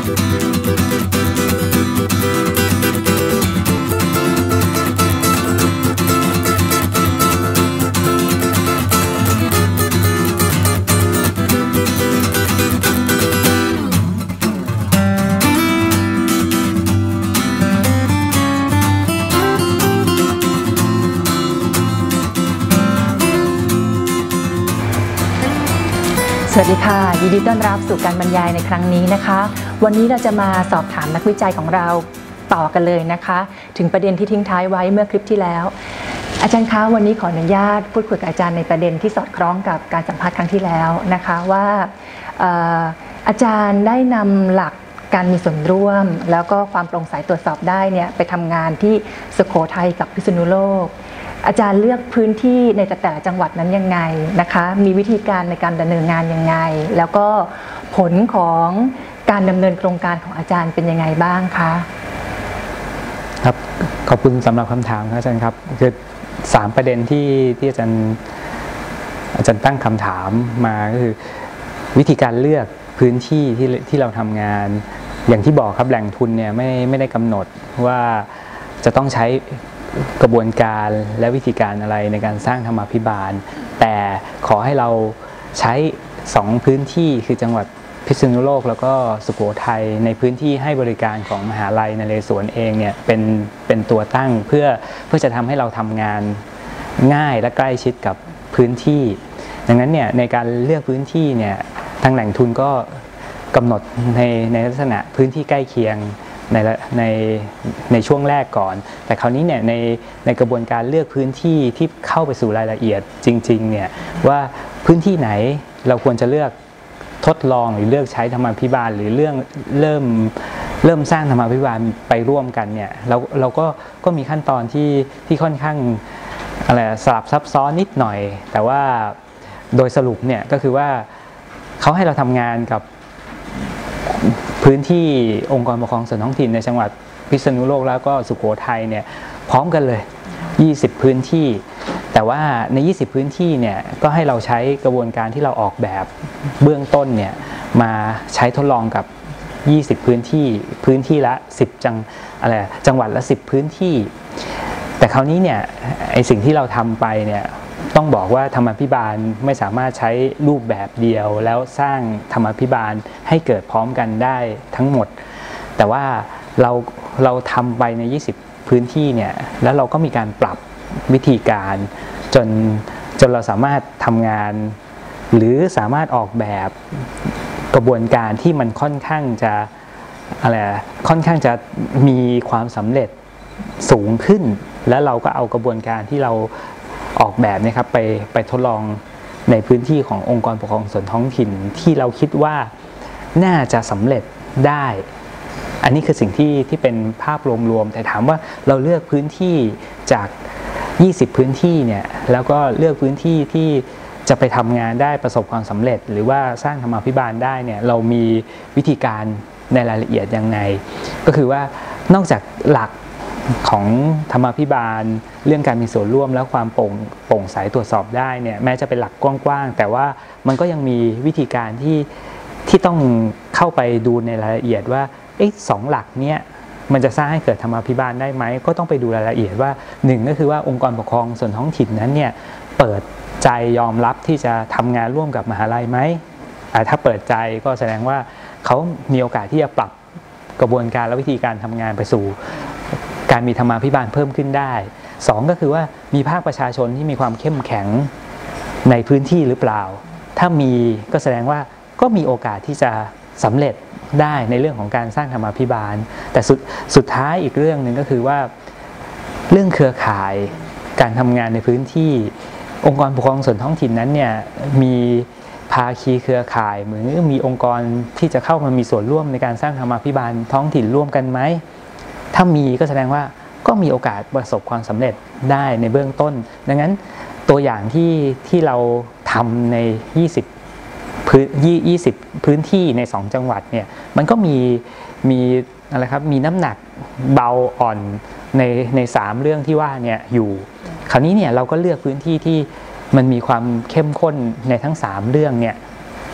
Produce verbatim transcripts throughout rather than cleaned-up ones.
สวัสดีค่ะยินดีต้อนรับสู่การบรรยายในครั้งนี้นะคะวันนี้เราจะมาสอบถามนักวิจัยของเราต่อกันเลยนะคะถึงประเด็นที่ทิ้งท้ายไว้เมื่อคลิปที่แล้วอาจารย์คะวันนี้ขออนุญาตพูดคุยกับอาจารย์ในประเด็นที่สอดคล้องกับการสัมภาษณ์ครั้งที่แล้วนะคะว่าอาจารย์ได้นำหลักการมีส่วนร่วมแล้วก็ความโปร่งใสตรวจสอบได้เนี่ยไปทำงานที่สุโขทัยกับพิษณุโลกอาจารย์เลือกพื้นที่ในแต่ละจังหวัดนั้นยังไงนะคะมีวิธีการในการดำเนินงานยังไงแล้วก็ผลของการดำเนินโครงการของอาจารย์เป็นยังไงบ้างคะครับขอบคุณสำหรับคำถามครับอาจารย์ครับคือสามประเด็นที่ที่อาจารย์อาจารย์ตั้งคำถามมาก็คือวิธีการเลือกพื้นที่ที่ที่เราทำงานอย่างที่บอกครับแหล่งทุนเนี่ยไม่ไม่ได้กำหนดว่าจะต้องใช้กระบวนการและวิธีการอะไรในการสร้างธรรมาภิบาลแต่ขอให้เราใช้สองพื้นที่คือจังหวัดพิษณุโลกแล้วก็สุโขทัยในพื้นที่ให้บริการของมหาลัยนเรศวรเองเนี่ยเป็นเป็นตัวตั้งเพื่อเพื่อจะทำให้เราทำงานง่ายและใกล้ชิดกับพื้นที่ดังนั้นเนี่ยในการเลือกพื้นที่เนี่ยทางแหล่งทุนก็กำหนดในในลักษณะพื้นที่ใกล้เคียงในในในช่วงแรกก่อนแต่คราวนี้เนี่ยในในกระบวนการเลือกพื้นที่ที่เข้าไปสู่รายละเอียดจริงๆเนี่ยว่าพื้นที่ไหนเราควรจะเลือกทดลองหรือเลือกใช้ธรรมาภิบาลหรือเรื่องเริ่มเริ่มสร้างธรรมาภิบาลไปร่วมกันเนี่ยเราเราก็ก็มีขั้นตอนที่ที่ค่อนข้างอะไรสลับซับซ้อนนิดหน่อยแต่ว่าโดยสรุปเนี่ยก็คือว่าเขาให้เราทำงานกับพื้นที่องค์กรปกครองส่วนท้องถิ่นในจังหวัดพิษณุโลกแล้วก็สุโขทัยเนี่ยพร้อมกันเลยยี่สิบพื้นที่แต่ว่าในยี่สิบพื้นที่เนี่ยก็ให้เราใช้กระบวนการที่เราออกแบบเบื้องต้นเนี่ยมาใช้ทดลองกับยี่สิบพื้นที่พื้นที่ละสิบจังอะไรจังหวัดละสิบพื้นที่แต่คราวนี้เนี่ยไอสิ่งที่เราทำไปเนี่ยต้องบอกว่าธรรมาภิบาลไม่สามารถใช้รูปแบบเดียวแล้วสร้างธรรมาภิบาลให้เกิดพร้อมกันได้ทั้งหมดแต่ว่าเราเราทำไปในยี่สิบพื้นที่เนี่ยแล้วเราก็มีการปรับวิธีการจนจนเราสามารถทำงานหรือสามารถออกแบบกระบวนการที่มันค่อนข้างจะอะไรค่อนข้างจะมีความสำเร็จสูงขึ้นแล้วเราก็เอากระบวนการที่เราออกแบบนะครับไปไปทดลองในพื้นที่ขององค์กรปกครองส่วนท้องถิ่นที่เราคิดว่าน่าจะสำเร็จได้อันนี้คือสิ่งที่ที่เป็นภาพรวมๆแต่ถามว่าเราเลือกพื้นที่จากยี่สิบพื้นที่เนี่ยแล้วก็เลือกพื้นที่ที่จะไปทำงานได้ประสบความสำเร็จหรือว่าสร้างธรรมาภิบาลได้เนี่ยเรามีวิธีการในรายละเอียดยังไงก็คือว่านอกจากหลักของธรรมาภิบาลเรื่องการมีส่วนร่วมและความโปร่งโปร่งใสตรวจสอบได้เนี่ยแม้จะเป็นหลักกว้างๆแต่ว่ามันก็ยังมีวิธีการที่ที่ต้องเข้าไปดูในรายละเอียดว่าไอ้สองหลักเนี้ยมันจะสร้างให้เกิดธรรมาภิบาลได้ไหมก็ต้องไปดูรายละเอียดว่าหนึ่งก็คือว่าองค์กรปกครองส่วนท้องถิ่นนั้นเนี่ยเปิดใจยอมรับที่จะทำงานร่วมกับมหาลัยไหมถ้าเปิดใจก็แสดงว่าเขามีโอกาสที่จะปรับกระบวนการและวิธีการทำงานไปสู่การมีธรรมาภิบาลเพิ่มขึ้นได้สองก็คือว่ามีภาคประชาชนที่มีความเข้มแข็งในพื้นที่หรือเปล่าถ้ามีก็แสดงว่าก็มีโอกาสที่จะสำเร็จได้ในเรื่องของการสร้างธรรมาภิบาลแต่สุดสุดท้ายอีกเรื่องหนึ่งก็คือว่าเรื่องเครือข่ายการทำงานในพื้นที่องค์กรปกครองส่วนท้องถิ่นนั้นเนี่ยมีภาคีเครือข่ายเหมือนมีองค์กรที่จะเข้ามามีส่วนร่วมในการสร้างธรรมาภิบาลท้องถิ่นร่วมกันไหมถ้ามีก็แสดงว่าก็มีโอกาสประสบความสำเร็จได้ในเบื้องต้นดังนั้นตัวอย่างที่ที่เราทำในยี่สิบพื้นยี่สิบพื้นที่ในสองจังหวัดเนี่ยมันก็มีมีอะไรครับมีน้ำหนักเบาอ่อนในในสามเรื่องที่ว่าเนี่ยอยู่คราวนี้เนี่ยเราก็เลือกพื้นที่ที่มันมีความเข้มข้นในทั้งสามเรื่องเนี่ย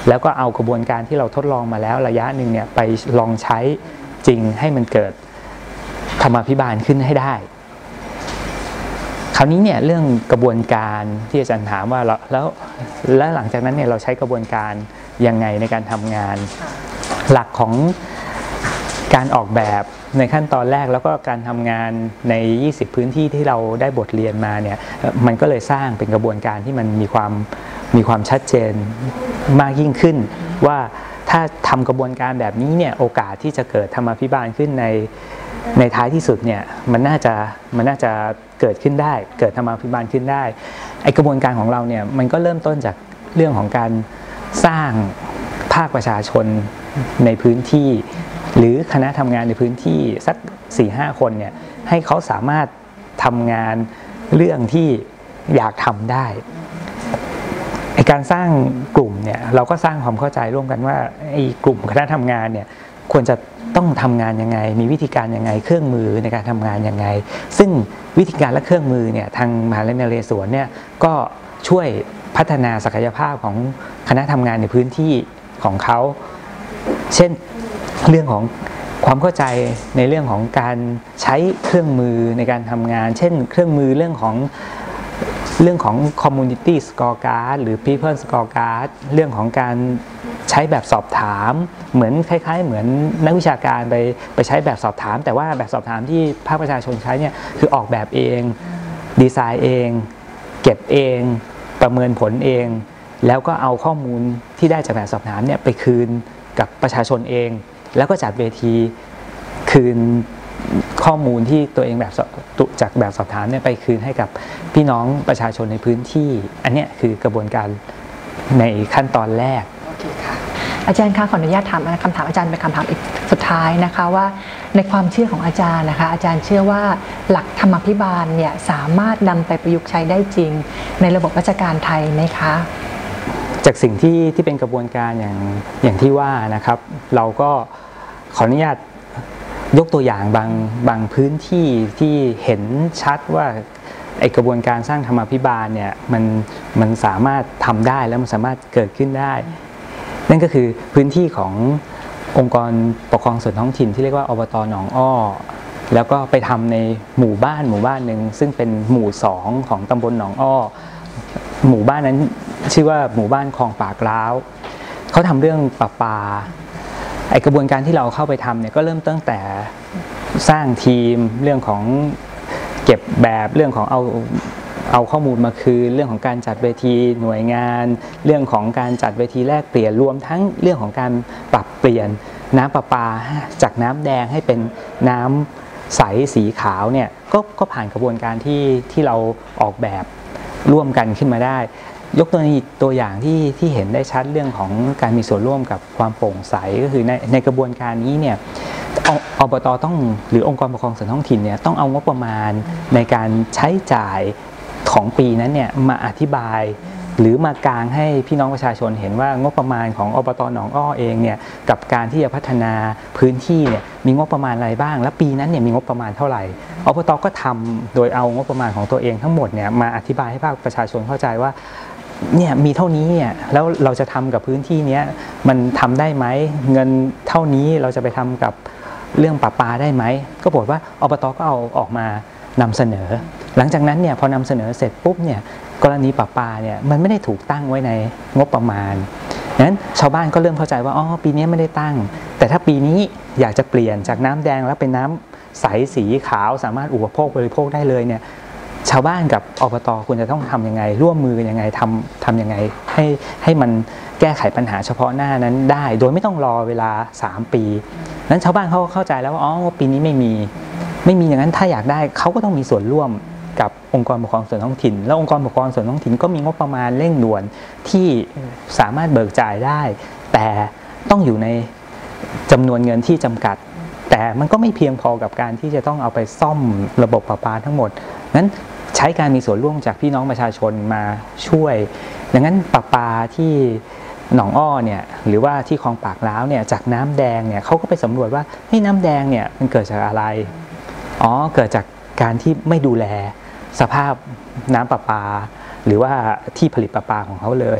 แล้วก็เอากระบวนการที่เราทดลองมาแล้วระยะหนึ่งเนี่ยไปลองใช้จริงให้มันเกิดธรรมาภิบาลขึ้นให้ได้คราวนี้เนี่ยเรื่องกระบวนการที่อาจารย์ถามว่าแล้วแล้วหลังจากนั้นเนี่ยเราใช้กระบวนการยังไงในการทำงานหลักของการออกแบบในขั้นตอนแรกแล้วก็การทำงานในยี่สิบพื้นที่ที่เราได้บทเรียนมาเนี่ยมันก็เลยสร้างเป็นกระบวนการที่มันมีความมีความชัดเจนมากยิ่งขึ้นว่าถ้าทำกระบวนการแบบนี้เนี่ยโอกาสที่จะเกิดธรรมาภิบาลขึ้นในในท้ายที่สุดเนี่ยมันน่าจะมันน่าจะเกิดขึ้นได้เกิดธรรมาภิบาลขึ้นได้ไอกระบวนการของเราเนี่ยมันก็เริ่มต้นจากเรื่องของการสร้างภาคประชาชนในพื้นที่หรือคณะทำงานในพื้นที่สัก สี่ห้า คนเนี่ยให้เขาสามารถทำงานเรื่องที่อยากทำได้ไอการสร้างกลุ่มเนี่ยเราก็สร้างความเข้าใจร่วมกันว่าไอกลุ่มคณะทำงานเนี่ยควรจะต้องทำงานยังไงมีวิธีการยังไงเครื่องมือในการทำงานยังไงซึ่งวิธีการและเครื่องมือเนี่ยทางมหาวิทยาลัยนเรศวรเนี่ยก็ช่วยพัฒนาศักยภาพของคณะทำงานในพื้นที่ของเขาเช่นเรื่องของความเข้าใจในเรื่องของการใช้เครื่องมือในการทำงานเช่นเครื่องมือเรื่องของเรื่องของ community scorecard หรือ people scorecard เรื่องของการใช้แบบสอบถามเหมือนคล้ายๆเหมือนนักวิชาการไปไปใช้แบบสอบถามแต่ว่าแบบสอบถามที่ภาคประชาชนใช้เนี่ยคือออกแบบเองดีไซน์เองเก็บเองประเมินผลเองแล้วก็เอาข้อมูลที่ได้จากแบบสอบถามเนี่ยไปคืนกับประชาชนเองแล้วก็จัดเวทีคืนข้อมูลที่ตัวเองแบบจากแบบสอบถามเนี่ยไปคืนให้กับพี่น้องประชาชนในพื้นที่อันนี้คือกระบวนการในขั้นตอนแรกโอเคค่ะอาจารย์คะขออนุญาตถามคำถามอาจารย์เป็นคำถามอีกสุดท้ายนะคะว่าในความเชื่อของอาจารย์นะคะอาจารย์เชื่อว่าหลักธรรมาภิบาลเนี่ยสามารถนำไปประยุกต์ใช้ได้จริงในระบบราชการไทยไหมคะจากสิ่งที่ที่เป็นกระบวนการอย่างอย่างที่ว่านะครับเราก็ขออนุญาตยกตัวอย่างบางบางพื้นที่ที่เห็นชัดว่าไอกระบวนการสร้างธรรมาภิบาลเนี่ยมันมันสามารถทำได้แล้วมันสามารถเกิดขึ้นได้นั่นก็คือพื้นที่ขององค์กรปกครองส่วนท้องถิ่นที่เรียกว่าอบต.หนองอ้อแล้วก็ไปทำในหมู่บ้านหมู่บ้านหนึ่งซึ่งเป็นหมู่สองของตำบลหนองอ้อหมู่บ้านนั้นชื่อว่าหมู่บ้านคลองปากร้าวเขาทำเรื่องประปาไอกระบวนการที่เราเข้าไปทำเนี่ยก็เริ่มตั้งแต่สร้างทีมเรื่องของเก็บแบบเรื่องของเอาเอาข้อมูลมาคืนเรื่องของการจัดเวทีหน่วยงานเรื่องของการจัดเวทีแลกเปลี่ยนรวมทั้งเรื่องของการปรับเปลี่ยนน้ำประปาจากน้ำแดงให้เป็นน้ำใสสีขาวเนี่ยก็ก็ผ่านกระบวนการที่ที่เราออกแบบร่วมกันขึ้นมาได้ยกตัวตัวอย่างที่ที่เห็นได้ชัดเรื่องของการมีส่วนร่วมกับความโปร่งใสก็คือในในกระบวนการนี้เนี่ยอบต.ต้องหรือองค์กรปกครองส่วนท้องถิ่นเนี่ยต้องเอางบประมาณในการใช้จ่ายของปีนั้นเนี่ยมาอธิบายหรือมากางให้พี่น้องประชาชนเห็นว่างบประมาณของอบต.หนองอ้อเองเนี่ยกับการที่จะพัฒนาพื้นที่เนี่ยมีงบประมาณอะไรบ้างและปีนั้นเนี่ยมีงบประมาณเท่าไหร่อบต.ก็ทำโดยเอางบประมาณของตัวเองทั้งหมดเนี่ยมาอธิบายให้ภาคประชาชนเข้าใจว่าเนี่ยมีเท่านี้เนี่ยแล้วเราจะทำกับพื้นที่นี้มันทำได้ไหมเงินเท่านี้เราจะไปทำกับเรื่องประปาได้ไหมก็บอกว่าอบต.ก็เอาออกมานำเสนอหลังจากนั้นเนี่ยพอนำเสนอเสร็จปุ๊บเนี่ยกรณีประปาเนี่ยมันไม่ได้ถูกตั้งไว้ในงบประมาณนั้นชาวบ้านก็เริ่มเข้าใจว่าอ๋อปีนี้ไม่ได้ตั้งแต่ถ้าปีนี้อยากจะเปลี่ยนจากน้ำแดงแล้วเป็นน้ำใสสีขาวสามารถอุปโภคบริโภคได้เลยเนี่ยชาวบ้านกับอบต.ควรจะต้องทำยังไงร่วมมือยังไงทำทำยังไงให้ให้มันแก้ไขปัญหาเฉพาะหน้านั้นได้โดยไม่ต้องรอเวลาสามปีนั้นชาวบ้านเขาเข้าใจแล้วว่าอ๋อปีนี้ไม่มีไม่มีอย่างนั้นถ้าอยากได้เขาก็ต้องมีส่วนร่วมกับองค์กรปกครองส่วนท้องถิ่นแล้วองค์กรปกครองส่วนท้องถิ่นก็มีงบประมาณเร่งด่วนที่สามารถเบิกจ่ายได้แต่ต้องอยู่ในจำนวนเงินที่จำกัดแต่มันก็ไม่เพียงพอกับการที่จะต้องเอาไปซ่อมระบบประปาทั้งหมดนั้นใช้การมีส่วนร่วมจากพี่น้องประชาชนมาช่วยดังนั้นประปาที่หนองอ้อเนี่ยหรือว่าที่คลองปากร้าวเนี่ยจากน้ำแดงเนี่ยเขาก็ไปสำรวจว่าให้น้ำแดงเนี่ยมันเกิดจากอะไรอ๋อเกิดจากการที่ไม่ดูแลสภาพน้ำประปาหรือว่าที่ผลิตประปาของเขาเลย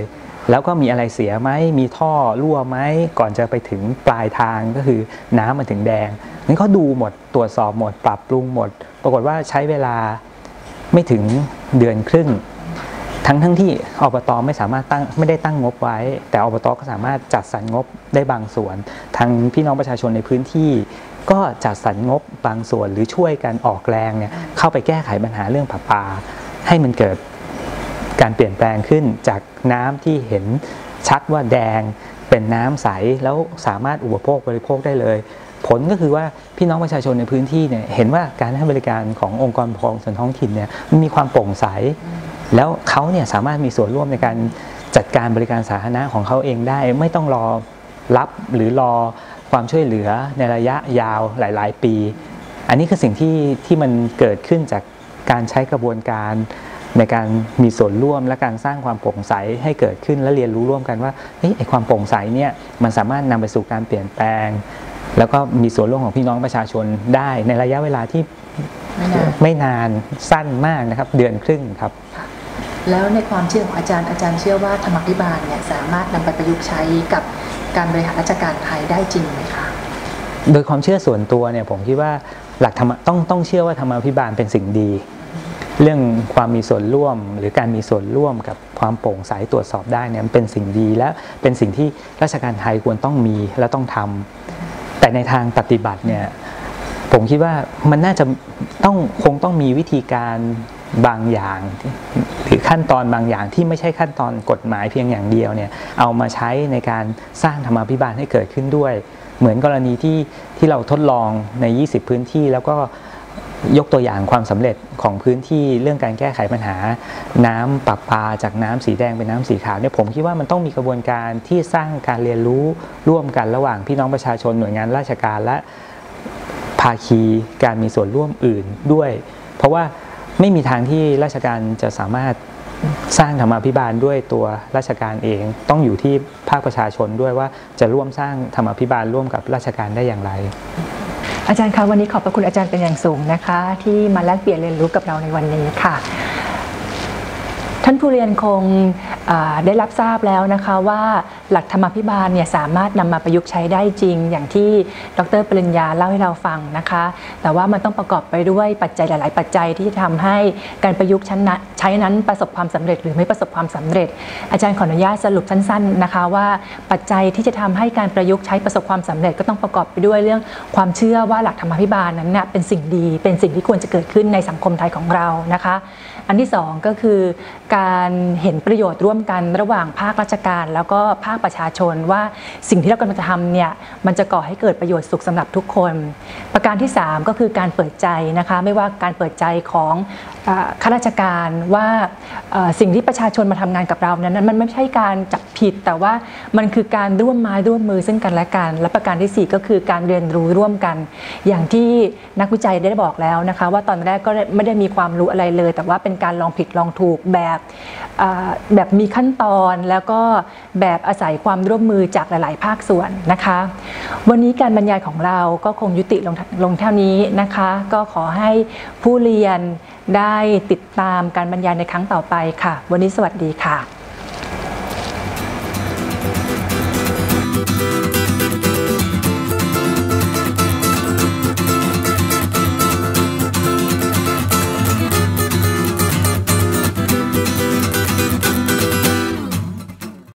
แล้วก็มีอะไรเสียไหมมีท่อรั่วไหมก่อนจะไปถึงปลายทางก็คือน้ำมันถึงแดงนั้นเขาดูหมดตรวจสอบหมดปรับปรุงหมดปรากฏว่าใช้เวลาไม่ถึงเดือนครึ่งทั้งทั้งที่อบต.ไม่สามารถตั้งไม่ได้ตั้งงบไว้แต่อบต.ก็สามารถจัดสรรงบได้บางส่วนทางพี่น้องประชาชนในพื้นที่ก็จัดสรรงบบางส่วนหรือช่วยกันออกแรงเนี่ยเข้าไปแก้ไขปัญหาเรื่องประปาให้มันเกิดการเปลี่ยนแปลงขึ้นจากน้ำที่เห็นชัดว่าแดงเป็นน้ำใสแล้วสามารถอุปโภคบริโภคได้เลยผลก็คือว่าพี่น้องประชาชนในพื้นที่เนี่ยเห็นว่าการให้บริการขององค์กรปกครองส่วนท้องถิ่นเนี่ยมันมีความโปร่งใสแล้วเขาเนี่ยสามารถมีส่วนร่วมในการจัดการบริการสาธารณะของเขาเองได้ไม่ต้องรอรับหรือรอความช่วยเหลือในระยะยาวหลายๆปีอันนี้คือสิ่งที่ที่มันเกิดขึ้นจากการใช้กระบวนการในการมีส่วนร่วมและการสร้างความโปร่งใสให้เกิดขึ้นและเรียนรู้ร่วมกันว่าเฮ้ยไอ้ความโปร่งใสเนี่ยมันสามารถนำไปสู่การเปลี่ยนแปลงแล้วก็มีส่วนร่วมของพี่น้องประชาชนได้ในระยะเวลาที่ไม่นานไม่นานสั้นมากนะครับเดือนครึ่งครับแล้วในความเชื่อของอาจารย์อาจารย์เชื่อว่าธรรมาภิบาลเนี่ยสามารถนำไปประยุกต์ใช้กับการบริหารราชการไทยได้จริงไหมคะโดยความเชื่อส่วนตัวเนี่ยผมคิดว่าหลักธรรมต้องต้องเชื่อว่าธรรมาภิบาลเป็นสิ่งดีเรื่องความมีส่วนร่วมหรือการมีส่วนร่วมกับความโปร่งใสตรวจสอบได้เนี่ยเป็นสิ่งดีและเป็นสิ่งที่ราชการไทยควรต้องมีและต้องทำแต่ในทางปฏิบัติเนี่ยผมคิดว่ามันน่าจะต้องคงต้องมีวิธีการบางอย่างหรือขั้นตอนบางอย่างที่ไม่ใช่ขั้นตอนกฎหมายเพียงอย่างเดียวเนี่ยเอามาใช้ในการสร้างธรรมาภิบาลให้เกิดขึ้นด้วยเหมือนกรณีที่ที่เราทดลองในยี่สิบพื้นที่แล้วก็ยกตัวอย่างความสำเร็จของพื้นที่เรื่องการแก้ไขปัญหาน้ำประปาจากน้ำสีแดงเป็นน้ำสีขาวเนี่ยผมคิดว่ามันต้องมีกระบวนการที่สร้างการเรียนรู้ร่วมกันระหว่างพี่น้องประชาชนหน่วยงานราชการและภาคีการมีส่วนร่วมอื่นด้วยเพราะว่าไม่มีทางที่ราชการจะสามารถสร้างธรรมาภิบาลด้วยตัวราชการเองต้องอยู่ที่ภาคประชาชนด้วยว่าจะร่วมสร้างธรรมาภิบาลร่วมกับราชการได้อย่างไรอาจารย์คะวันนี้ขอบพระคุณอาจารย์เป็นอย่างสูงนะคะที่มาแลกเปลี่ยนเรียนรู้กับเราในวันนี้ค่ะท่านผู้เรียนคงได้รับทราบแล้วนะคะว่าหลักธรรมาภิบาลเนี่ยสามารถนำมาประยุกต์ใช้ได้จริงอย่างที่ดร.ปริญญาเล่าให้เราฟังนะคะแต่ว่ามันต้องประกอบไปด้วยปัจจัยหลายๆปัจจัยที่จะทำให้การประยุกต์ใช้นั้นประสบความสำเร็จหรือไม่ประสบความสำเร็จอาจารย์ขออนุญาตสรุปสั้นๆนะคะว่าปัจจัยที่จะทำให้การประยุกต์ใช้ประสบความสำเร็จก็ต้องประกอบไปด้วยเรื่องความเชื่อว่าหลักธรรมาภิบาลนั้นเนี่ยเป็นสิ่งดีเป็นสิ่งที่ควรจะเกิดขึ้นในสังคมไทยของเรานะคะอันที่สองก็คือการเห็นประโยชน์ร่วมกันระหว่างภาคราชการแล้วก็ภาคประชาชนว่าสิ่งที่เรากำลังจะทำเนี่ยมันจะก่อให้เกิดประโยชน์สุขสำหรับทุกคนประการที่สามก็คือการเปิดใจนะคะไม่ว่าการเปิดใจของข้าราชการว่าสิ่งที่ประชาชนมาทำงานกับเรานั้นมันไม่ใช่การจับผิดแต่ว่ามันคือการร่วมไม้ร่วมมือซึ่งกันและกันและประการที่สี่ก็คือการเรียนรู้ร่วมกันอย่างที่นักวิจัยได้บอกแล้วนะคะว่าตอนแรกก็ไม่ได้มีความรู้อะไรเลยแต่ว่าเป็นการลองผิดลองถูกแบบแบบมีขั้นตอนแล้วก็แบบอาศัยความร่วมมือจากหลายๆภาคส่วนนะคะวันนี้การบรรยายของเราก็คงยุติลงลงเท่านี้นะคะก็ขอให้ผู้เรียนได้ติดตามการบรรยายในครั้งต่อไปค่ะวันนี้สวัสดีค่ะ